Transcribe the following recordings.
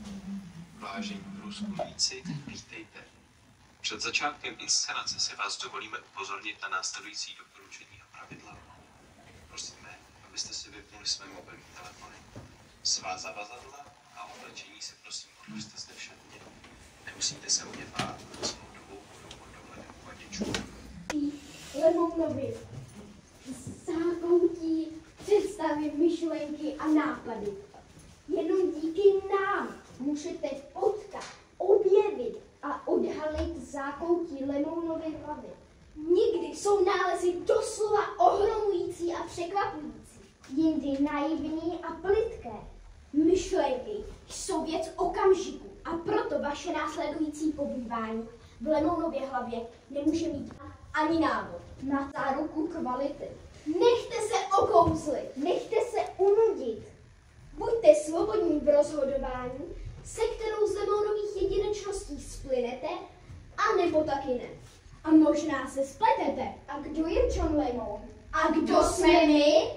Vážení průzkumníci, vítejte. Před začátkem inscenace si vás dovolíme upozornit na následující doporučení a pravidla. Prosíme, abyste si vypnuli své mobilní telefony, svá zavazadla a oblečení si prosím odložte zde v šatně. Nemusíte se o ně bát, svou dobou budou pod dohledem uvaděčů. Lemounovi zákoutí představy, myšlenky a nápady. Jenom díky nám můžete potkat, objevit a odhalit zákoutí Lemounovy hlavy. Někdy jsou nálezy doslova ohromující a překvapující, jindy naivní a plitké. Myšlenky jsou věc okamžiku a proto vaše následující pobývání v Lemounově hlavě nemůže mít ani návod na záruku kvality. Nechte se okouzlit, nechte se unudit. Buďte svobodní v rozhodování, se kterou z Lemounových jedinečností splynete, anebo taky ne. A možná se spletete. A kdo je John Lemoun? A kdo jsme my?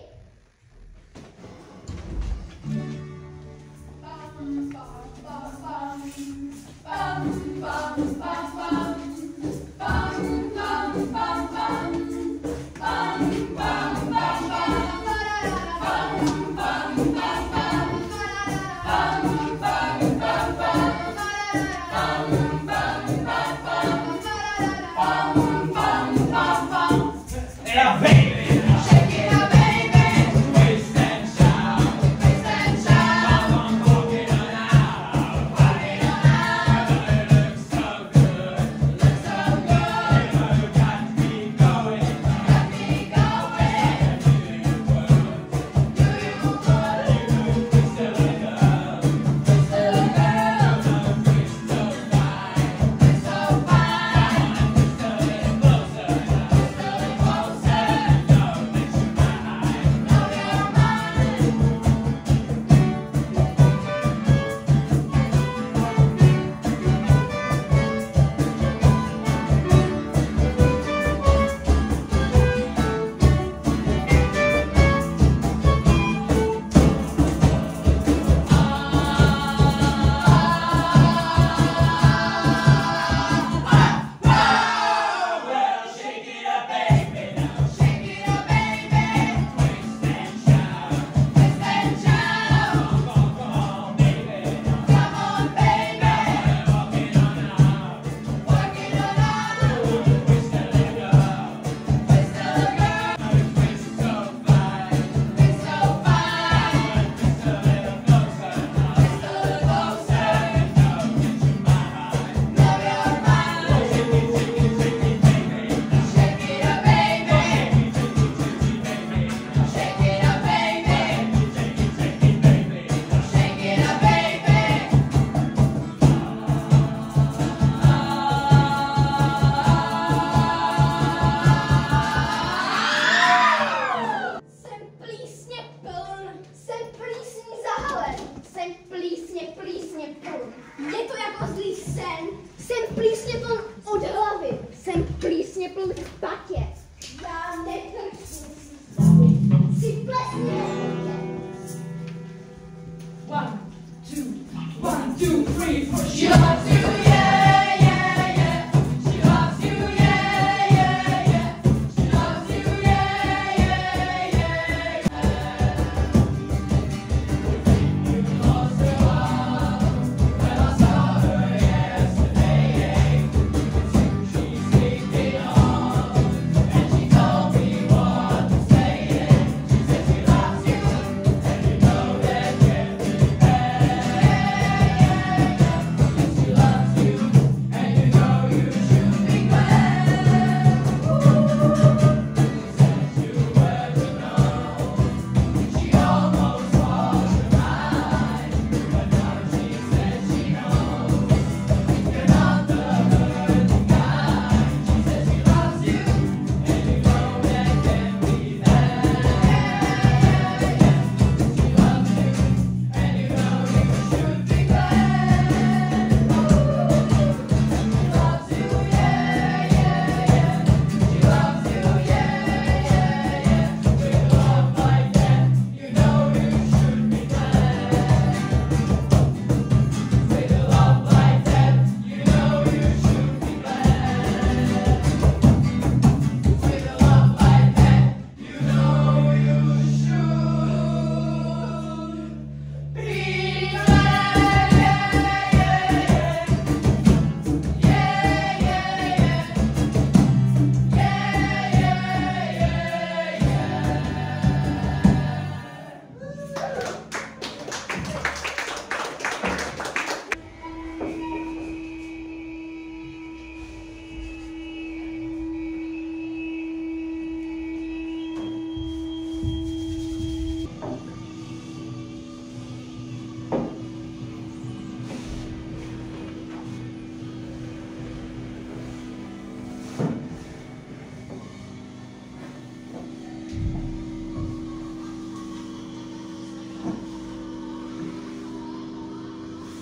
Je to jako zlý sen. Jsem plísně pln od hlavy. Jsem plísně pln v patě. Já netrčím si plesně. 1, 2, 1, 2, 3, 4. She loves you, yeah, yeah, yeah. She loves you, yeah, yeah, yeah. She loves you, yeah, yeah, yeah. You lost her heart when I saw her yesterday. She's sleeping on, and she told me what to say. She said she loves you, and you know that can't be bad.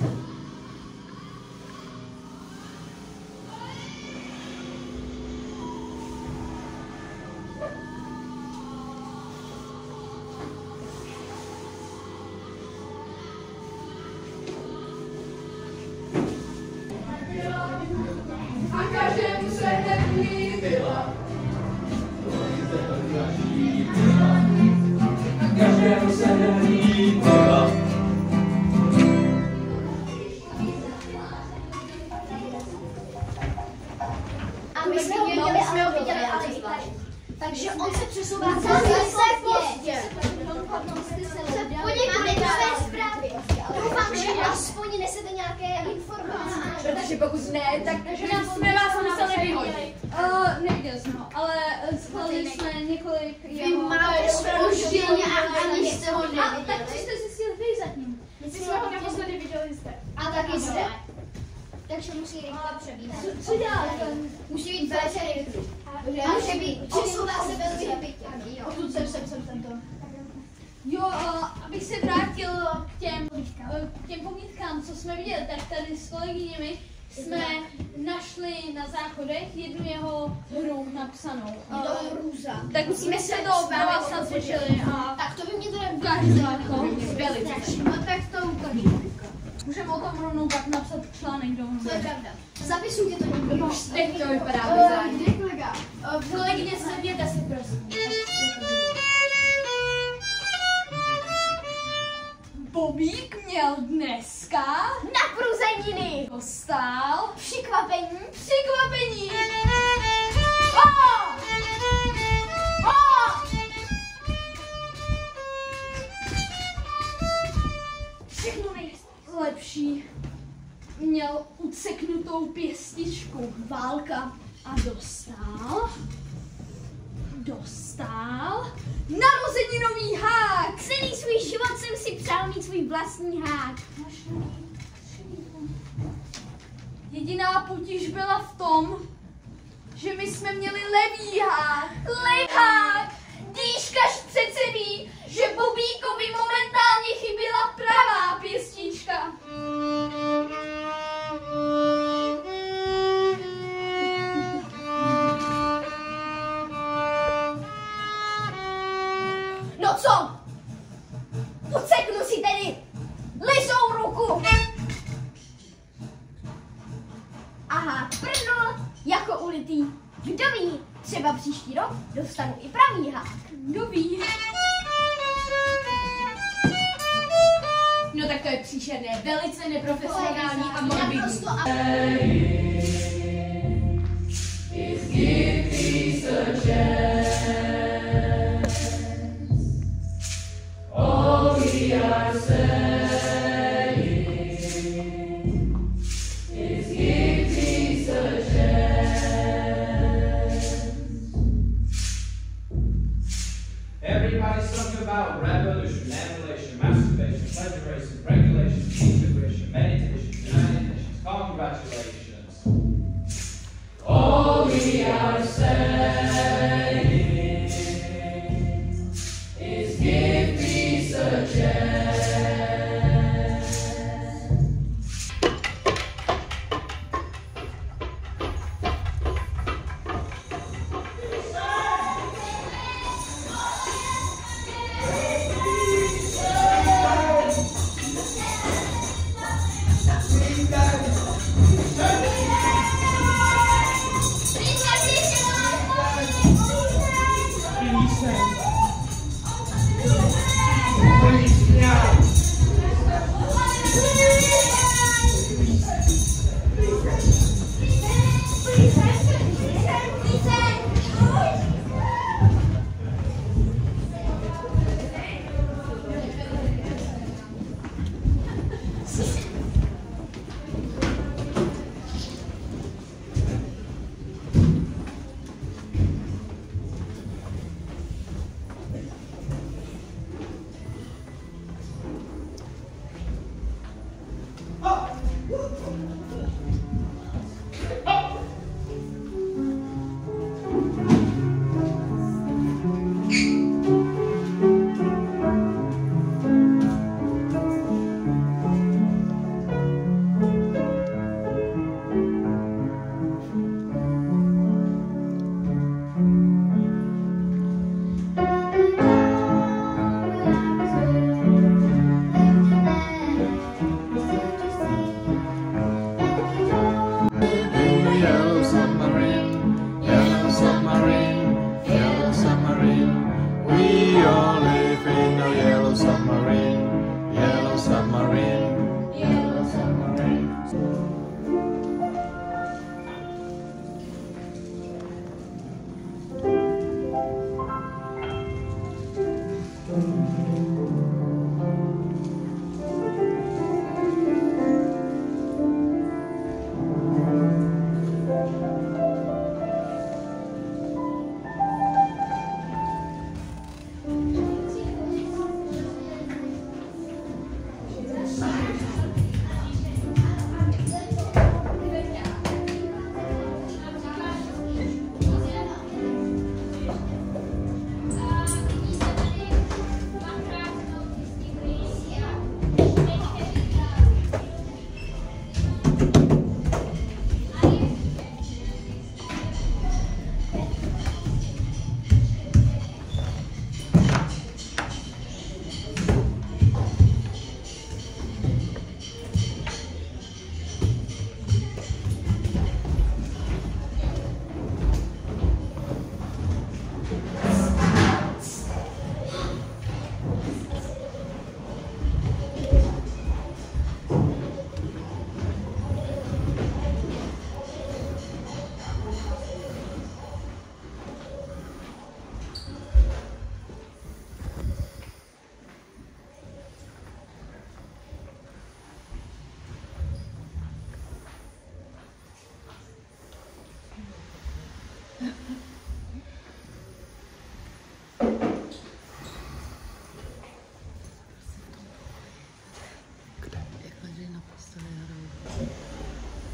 A každému se hned líbila. A každému se hned líbila. A my jsme ho viděli, ale i tady. Takže on se přesouvá zase pozdě. Podívejte na své zprávy. Doufám, že aspoň nesete nějaké informace. Protože pokud ne, tak jsme vás museli vyhodit. Neviděl jsem ho, ale schválili jsme několik jeho... Máte zpoždění a ani jste ho neviděli. Tak co jste zjistili vy zatím? My jsme ho naposledy viděli zde. A taky zde. Takže musí rychle přebíhat. Co děláte? Musí být velice rychle. Může být, přesouvá se velmi rychle. Odtud jsem tento. Jo, abych se vrátil k těm pomítkám, co jsme viděli, tak tady s kolegyněmi jsme našli na záchodech jednu jeho hru napsanou. Růza. Tak musíme se to vás natočili a Tak to by mě teda ukážete jako. No tak to ukážu. Můžeme o tom rovnou pak napsat článek do To je pravda. Zapisujte to někdo. Teď to vypadá bizarně. Kde kolega? Kolegyně, sedněte si prosím. Bobík měl dneska Napruzeniny. dostal Překvapení. překvapení. Všechno nejlepší. Měl uceknutou pěstičku. Válka. A dostal narozeninový hák. Celý svůj život jsem si přál mít svůj vlastní hák. Jediná potíž byla v tom, že my jsme měli levý hák. Levhák. Dýškaš přece ví, že Bobíkovi momentálně chyběla pravá pěstička. No co? Uceknu si tedy lisou ruku. Aha, prdnul jako ulitý. Kdo ví, třeba příští rok dostanu i pravý hák. Kdo ví? No tak to je příšerné, velice neprofesionální a morbidní. Everybody's talking about revolution, annihilation, masturbation, pleasuration, regulation, integration, meditation, United Nations. Congratulations. All we are saying is give peace a chance.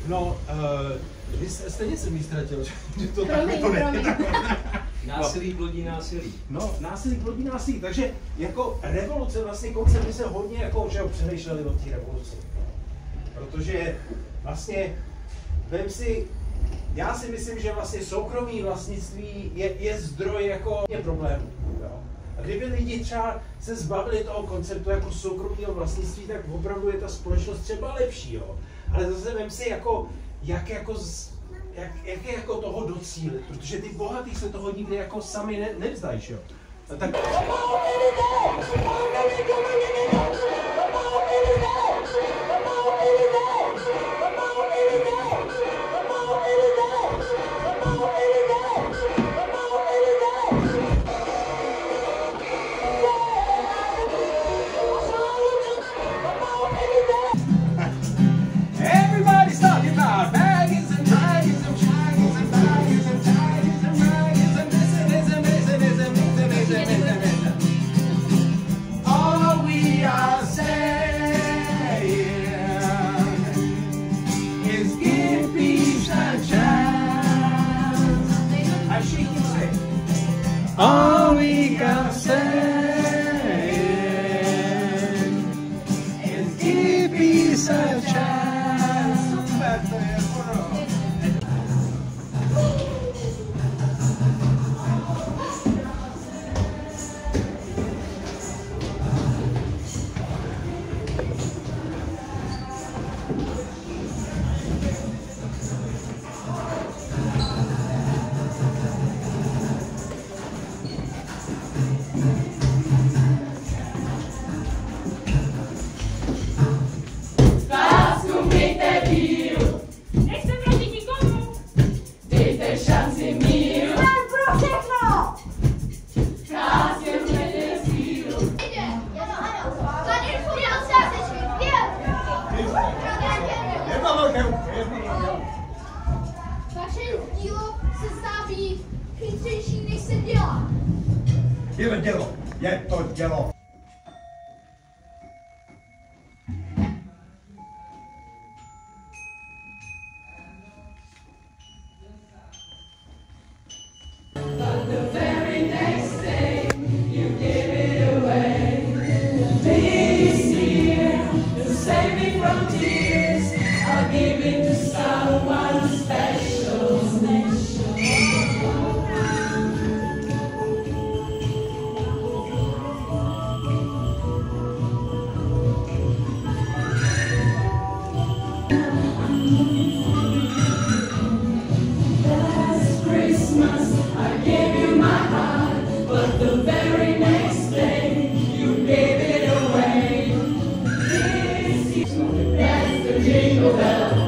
No, vy stejně jsem jí ztratil, že to takhle to není takhle. Násilí plodí násilí. No, násilí plodí násilí, takže jako revoluce, vlastně koncepty se hodně jako, že přemýšleli o té revoluci. Protože vlastně, vem si, já si myslím, že vlastně soukromý vlastnictví je zdroj jako problémů. A kdyby lidi třeba se zbavili toho konceptu jako soukromého vlastnictví, tak opravdu je ta společnost třeba lepší, jo. Ale zase vem si jako, jak jako toho docílit, protože ty bohatý se toho nikdy jako sami nevzdají, jo. A tak... Everybody's talking about baggins and dragons and dragons and baggins and tigers and dragons and this. All we are saying is give peace a chance. I shake you say. All we can say is give peace a chance. Vaše dílo se zdá být chytřejší, než se dělá. Je dělo, je to dělo. Jingle bell.